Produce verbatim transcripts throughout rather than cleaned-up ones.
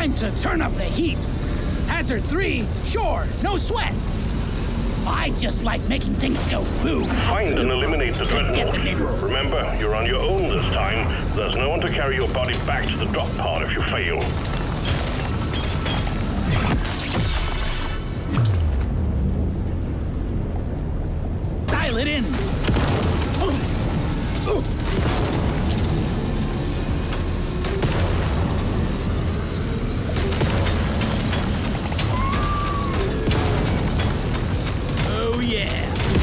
Time to turn up the heat. Hazard three, sure, no sweat. I just like making things go boom. Find and eliminate the Let's get the dreadnought. minerals. Remember, you're on your own this time. There's no one to carry your body back to the drop pod if you fail. Dial it in. Oh yeah.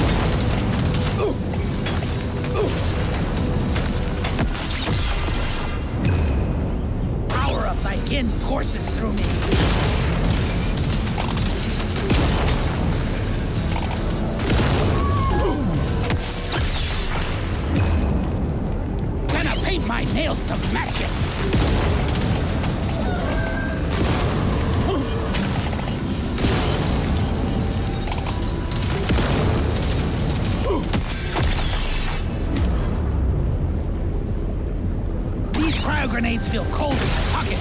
Power of thy kin courses through me. My nails to match it. These cryo grenades feel cold in my pocket.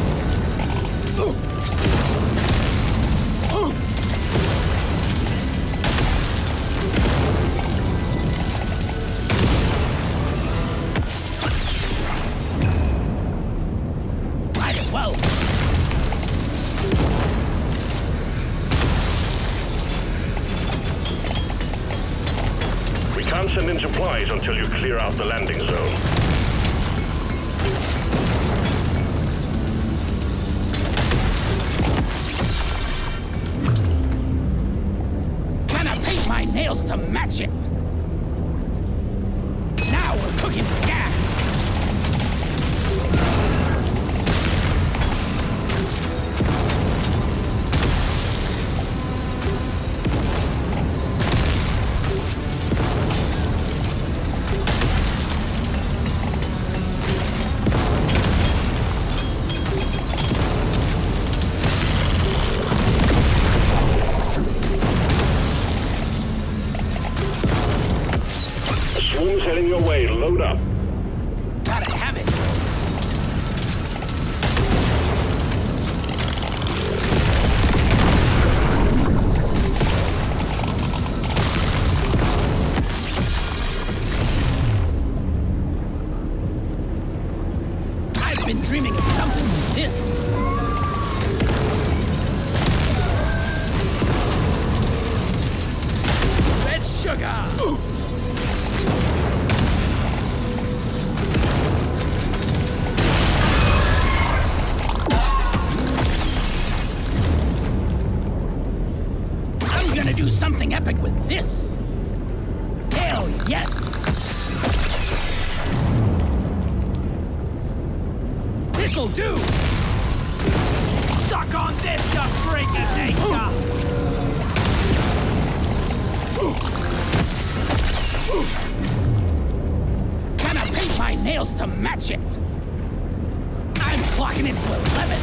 Send in supplies until you clear out the landing zone. Can I paint my nails to match it? Now we're cooking with gas. Swarm's heading your way. Load up. Gotta have it. I've been dreaming of something like this. Red sugar. Ooh. Do something epic with this. Hell yes. This'll do. Suck on this, you freak of nature. Can I paint my nails to match it? I'm clocking it to eleven.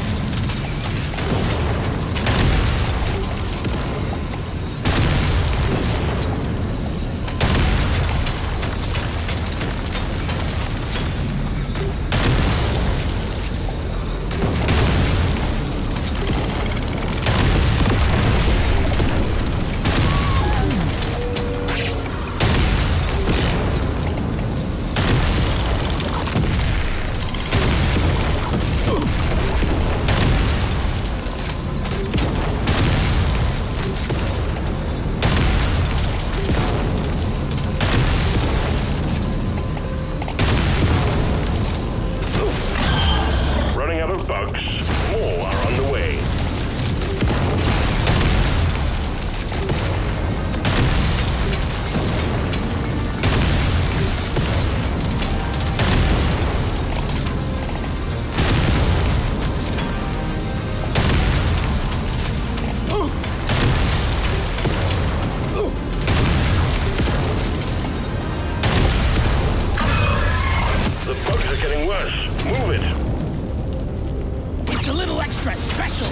special.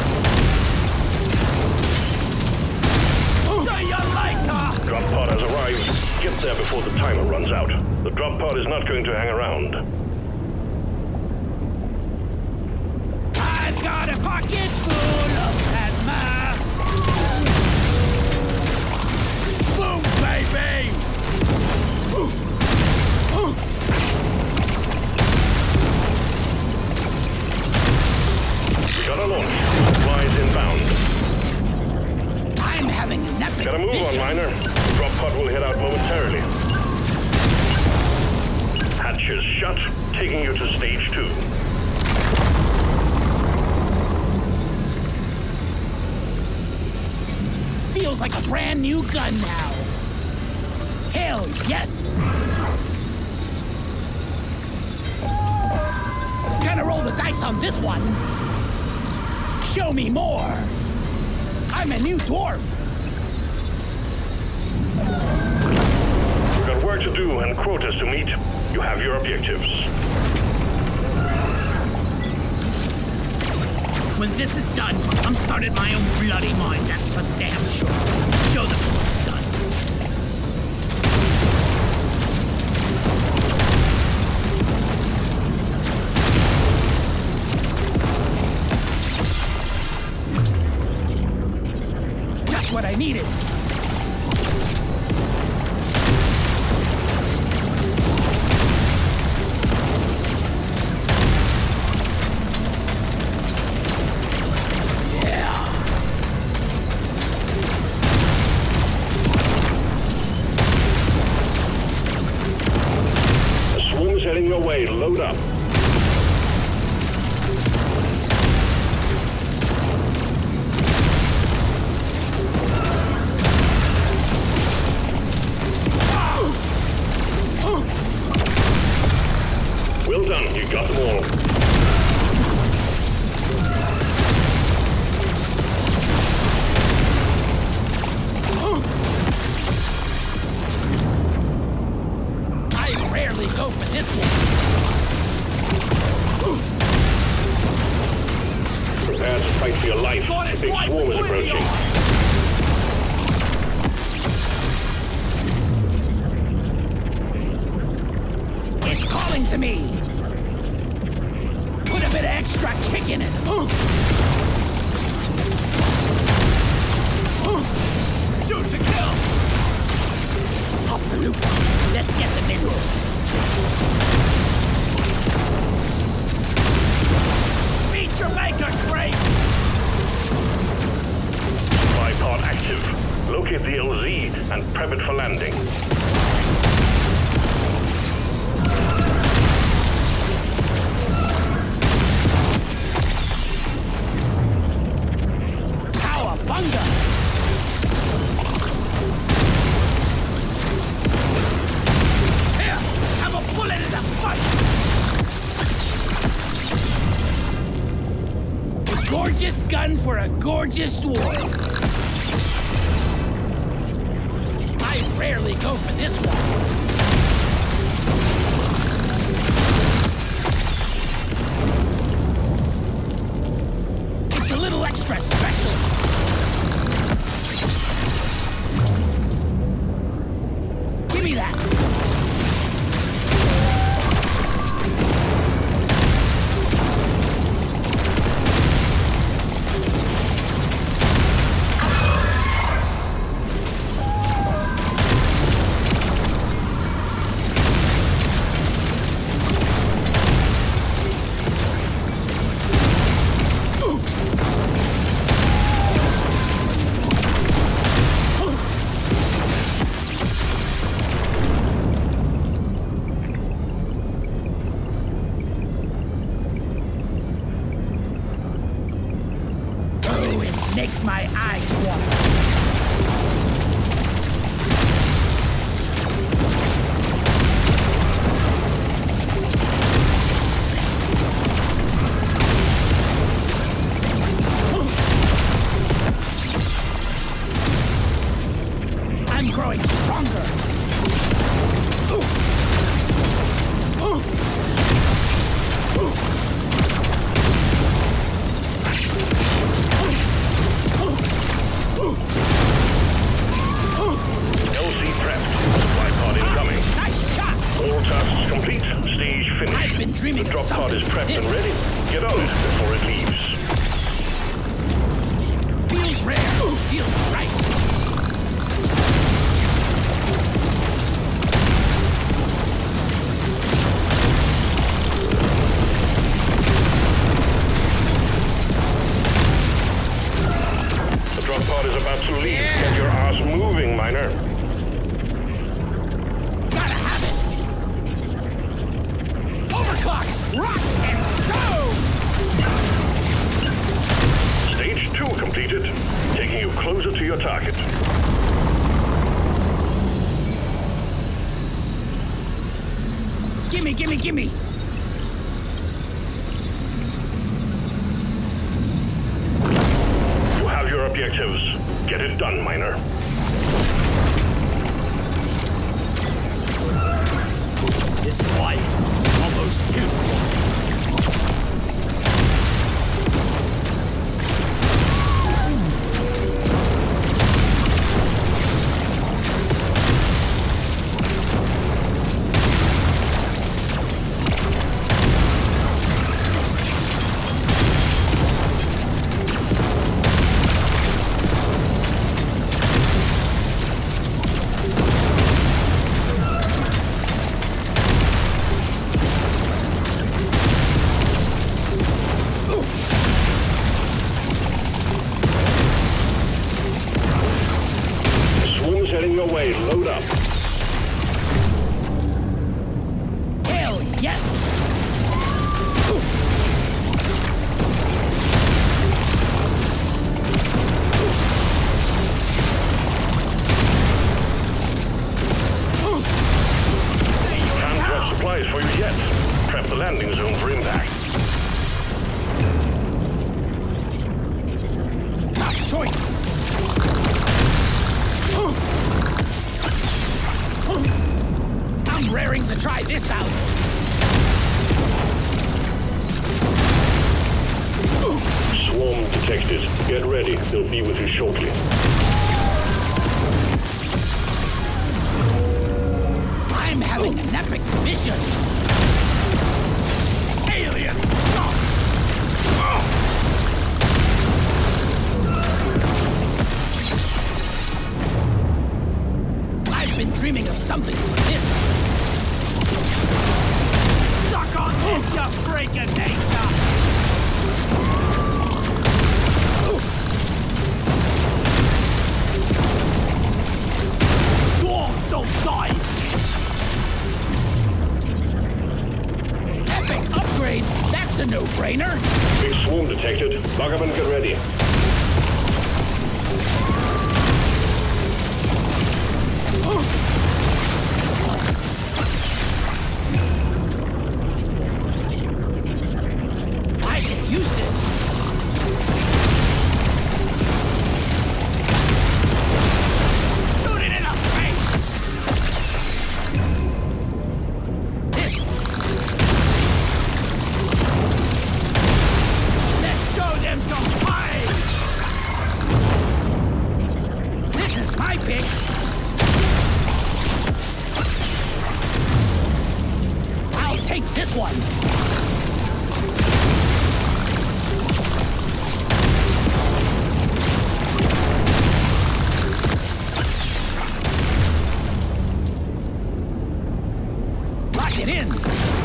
Drop pod has arrived. before the timer runs out. The drop pod is not going to hang around. I've got a pocket full of plasma. Boom, baby! Ooh. Ooh. We got a launch. Supplies inbound. I'm having an epic Gotta move vision. on, Miner. The drop pod will head out momentarily. Hatches shut, taking you to stage two. Feels like a brand new gun now. Hell yes! Gonna roll the dice on this one. Show me more. I'm a new dwarf. We've got work to do and quotas to meet. You have your objectives. When this is done, I'm starting my own bloody mine, that's for damn sure. Show them what's done. Just what I needed. Heading your way, load up. Well done, you got them all. Go for this one. Prepare to fight for your life. A big swarm is approaching. It's calling to me. Put a bit of extra kick in it. Shoot to kill. Off the loop. Let's get the middle. Beat your maker, great! Supply pod active. Locate the L Z and prep it for landing. Cowabunga! Bullet is a fight! A gorgeous gun for a gorgeous dwarf. I rarely go for this one. It's a little extra special. Give me that. Makes my eyes water. I'm growing stronger. Ooh. Ooh. Ooh. L C prepped. Supply pod incoming. drop pod is prepped and ready. Get on it before it leaves. Feels rare. Ooh, feels right. The drop pod is about to leave. Yeah. Get your ass moving, miner. Gotta have it. Overclock, rock, and go! Stage two completed, taking you closer to your target. Gimme, gimme, gimme! You have your objectives. Get it done, miner. It's quiet. Almost two. Your way, load up. Hell yes! Ooh. Ooh. Can't drop supplies for you yet. Prep the landing zone for impact. Tough choice. I'm raring to try this out. Swarm detected. Get ready. They'll be with you shortly. I'm having an epic vision. Alien! Oh. Oh. I've been dreaming of something like this. Suck on this, you freaking nature! Dwarves don't die! Epic upgrade! That's a no-brainer! Big swarm detected. Lock up and get ready. I can use this. Shoot it in the face. This. Let's show them some fight. This is my pick. Take this one! Lock it in!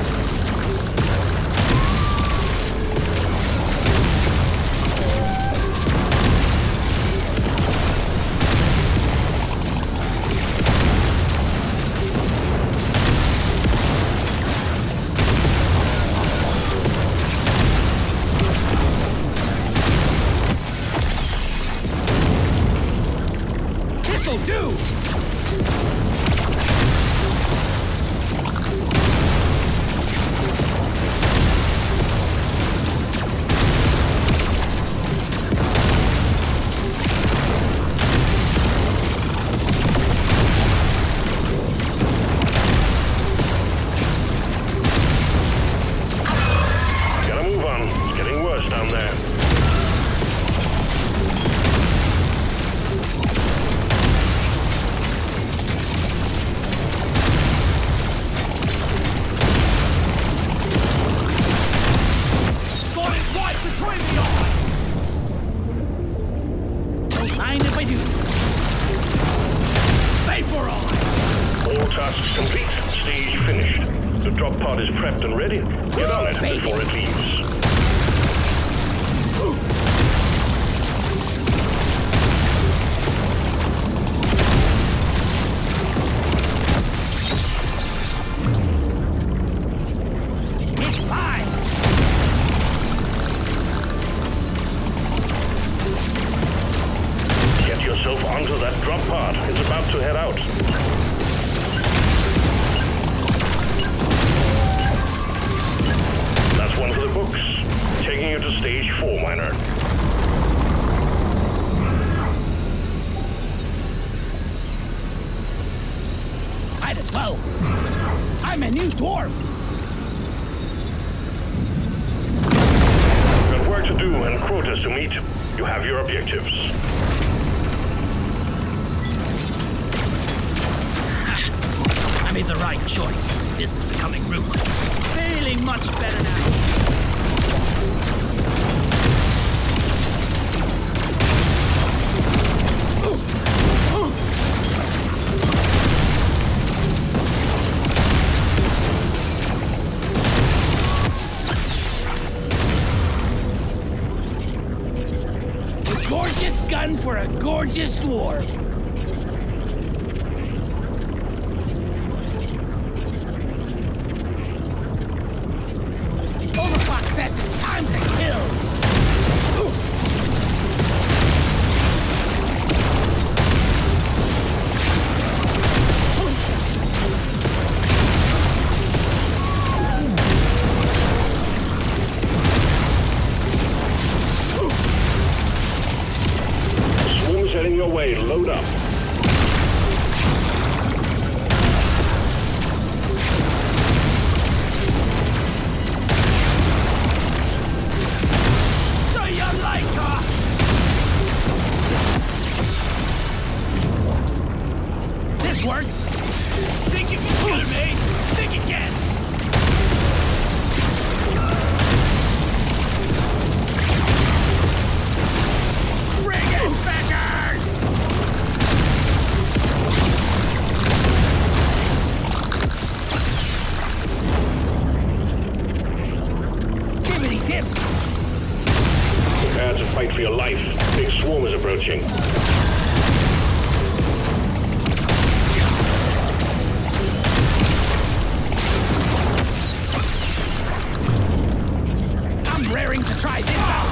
This'll do! Gotta move on. It's getting worse down there. Task complete. Stage finished. The drop pod is prepped and ready. Get on it Baby. before it leaves. It's fine. Get yourself onto that drop pod. It's about to head out. That's one for the books. Taking you to stage four, Miner. Might as well. I'm a new dwarf. Got work to do and quotas to meet. You have your objectives. I made the right choice. This is becoming routine. Feeling much better now. A gorgeous gun for a gorgeous dwarf. Overclock says it's time to kill. Swarm's heading your way. Load up. Do you like her? This works. Think you can kill me? Think again. Bring it, beggars! Dippity dips. Prepare to fight for your life. Big swarm is approaching. I'm raring to try this out.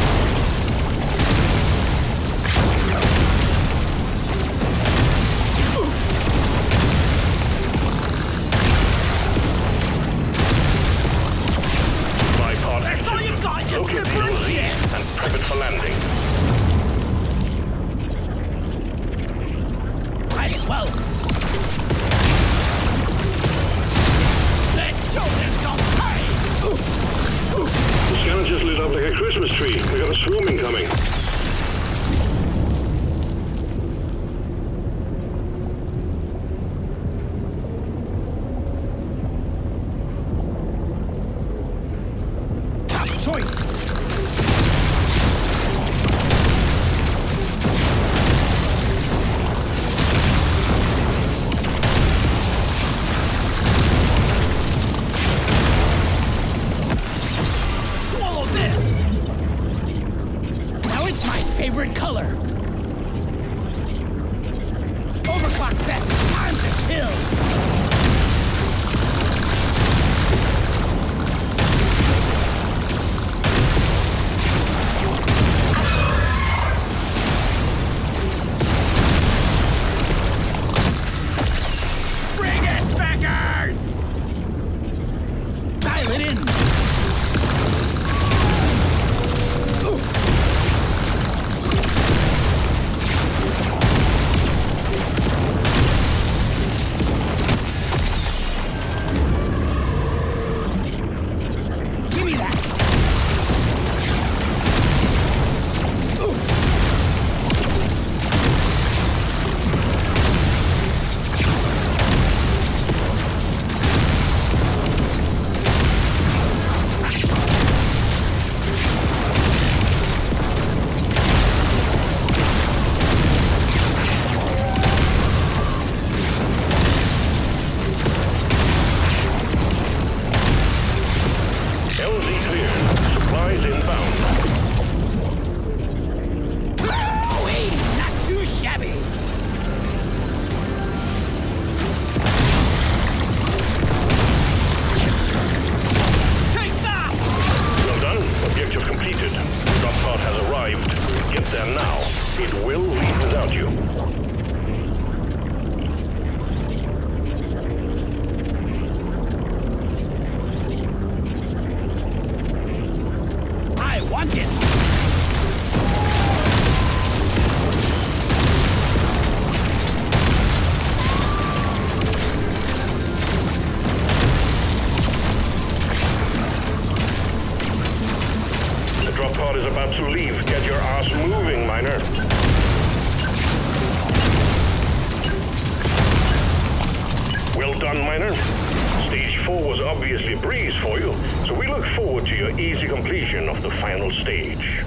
Bipod That's all you active. got, you Locate the slippery L Z shit. and prep it for landing. Might as well. Let's show them some pain. The scanner just lit up like a Christmas tree. We got a swarm incoming. Tough choice. Swallow this. Now it's my favorite color. Overclock says it's time to kill. Bring it, beggars! Dial it in. Ooh. It will leave without you. I want it! The drop pod is about to leave. Get your ass moving, miner. Well done, miner. Stage four was obviously a breeze for you, so we look forward to your easy completion of the final stage.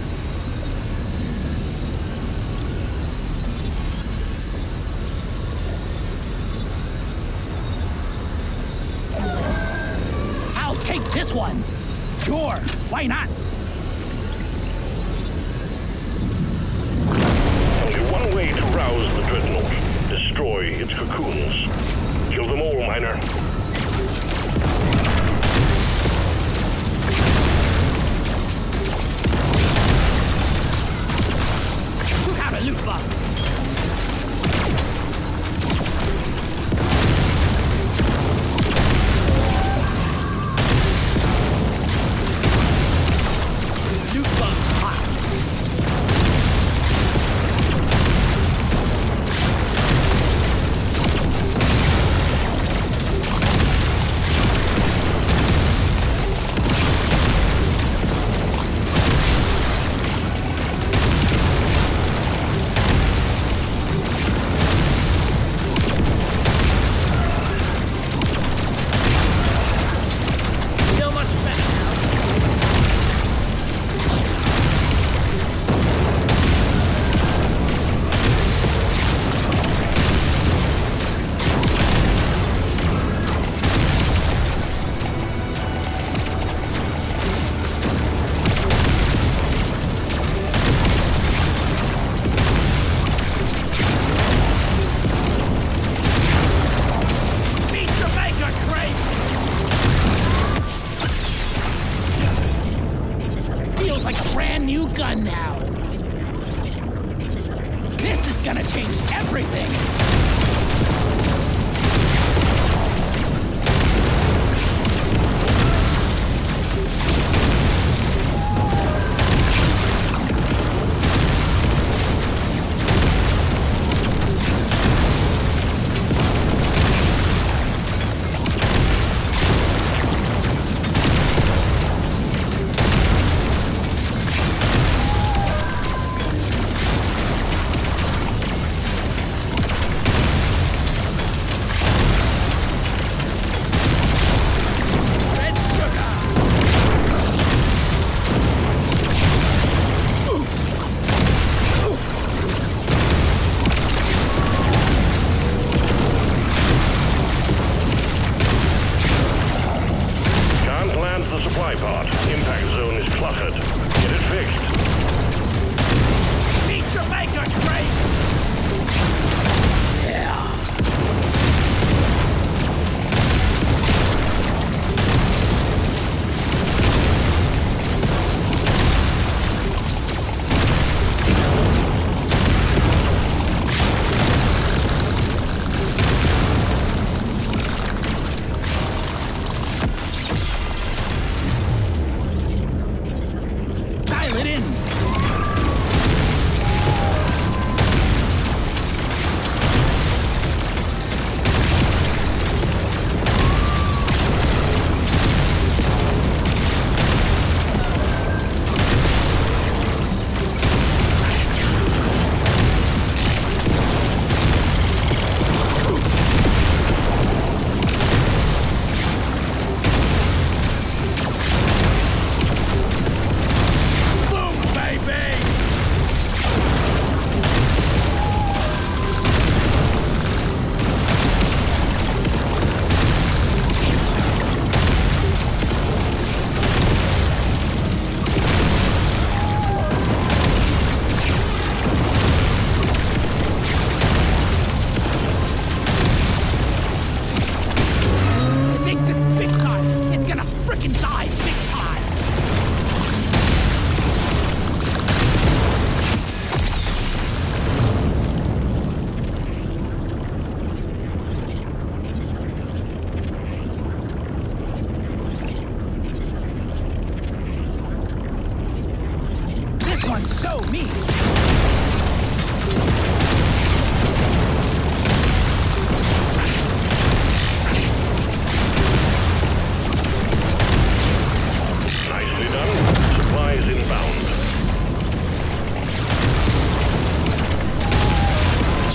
I'll take this one! Sure, why not? Only one way to rouse the dreadnought. Destroy its cocoons. Kill them all, miner. You have a loot bug! Loot bug hot! Feel much better now. Beat the banker, Craig! Feels like a brand new gun now. This is gonna change everything.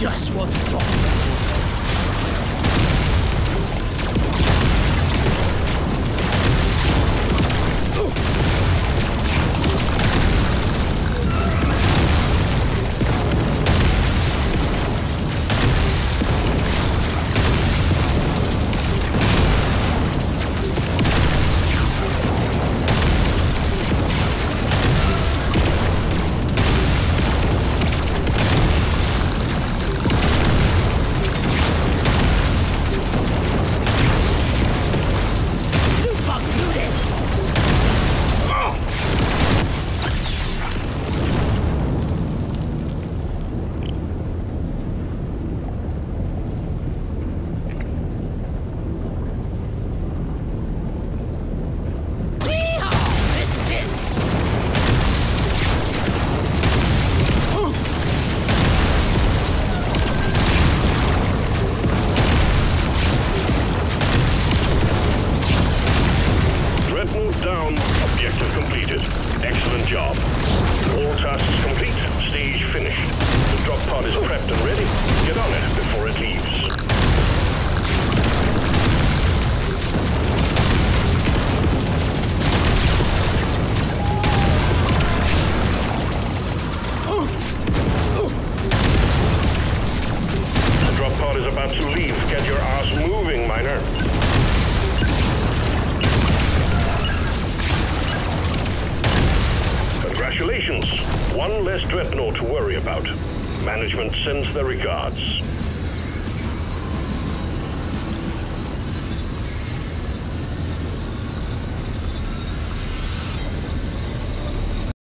just what you thought. Congratulations! One less dreadnought to worry about. Management sends their regards.